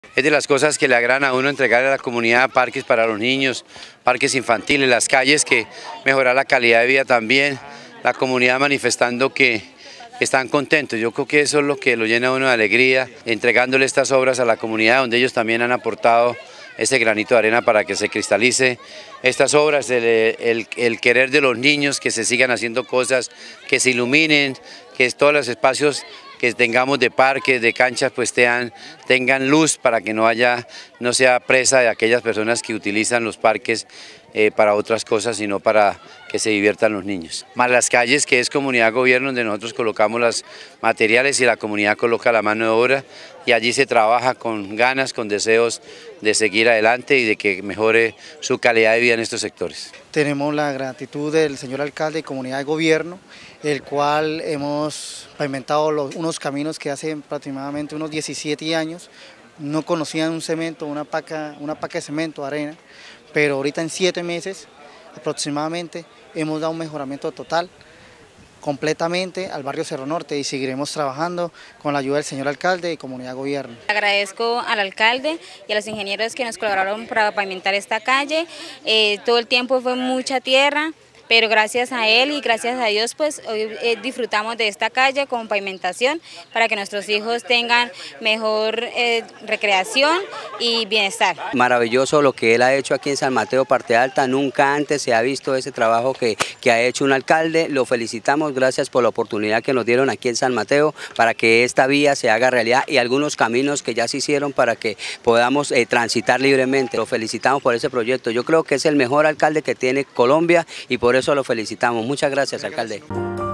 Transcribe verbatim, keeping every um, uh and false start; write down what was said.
Es de las cosas que le agradan a uno entregar a la comunidad parques para los niños, parques infantiles, las calles, que mejorar la calidad de vida también, la comunidad manifestando que están contentos. Yo creo que eso es lo que lo llena a uno de alegría, entregándole estas obras a la comunidad, donde ellos también han aportado ese granito de arena para que se cristalice estas obras, el, el, el querer de los niños, que se sigan haciendo cosas, que se iluminen, que todos los espacios que tengamos de parques, de canchas, pues tengan, tengan luz para que no haya, no sea presa de aquellas personas que utilizan los parques eh, para otras cosas, sino para que se diviertan los niños. Más las calles, que es comunidad gobierno, donde nosotros colocamos los materiales y la comunidad coloca la mano de obra, y allí se trabaja con ganas, con deseos de seguir adelante y de que mejore su calidad de vida en estos sectores. Tenemos la gratitud del señor alcalde y comunidad de gobierno, el cual hemos pavimentado los, unos caminos que hace aproximadamente unos diecisiete años no conocían un cemento, una paca, una paca de cemento, arena, pero ahorita en siete meses aproximadamente hemos dado un mejoramiento total completamente al barrio Cerro Norte, y seguiremos trabajando con la ayuda del señor alcalde y comunidad gobierno. Agradezco al alcalde y a los ingenieros que nos colaboraron para pavimentar esta calle. Eh, todo el tiempo fue mucha tierra, pero gracias a él y gracias a Dios pues hoy eh, disfrutamos de esta calle con pavimentación para que nuestros hijos tengan mejor eh, recreación y bienestar. Maravilloso lo que él ha hecho aquí en San Mateo Parte Alta, nunca antes se ha visto ese trabajo que, que ha hecho un alcalde. Lo felicitamos, gracias por la oportunidad que nos dieron aquí en San Mateo para que esta vía se haga realidad y algunos caminos que ya se hicieron para que podamos eh, transitar libremente. Lo felicitamos por ese proyecto, yo creo que es el mejor alcalde que tiene Colombia y por eso lo felicitamos. Muchas gracias, alcalde.